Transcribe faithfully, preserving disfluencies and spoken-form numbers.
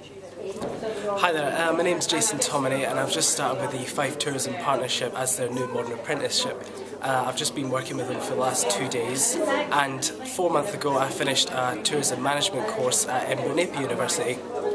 Hi there, uh, my name's Jason Tominy and I've just started with the Fife Tourism Partnership as their new modern apprenticeship. Uh, I've just been working with them for the last two days and four months ago I finished a tourism management course at Edinburgh University.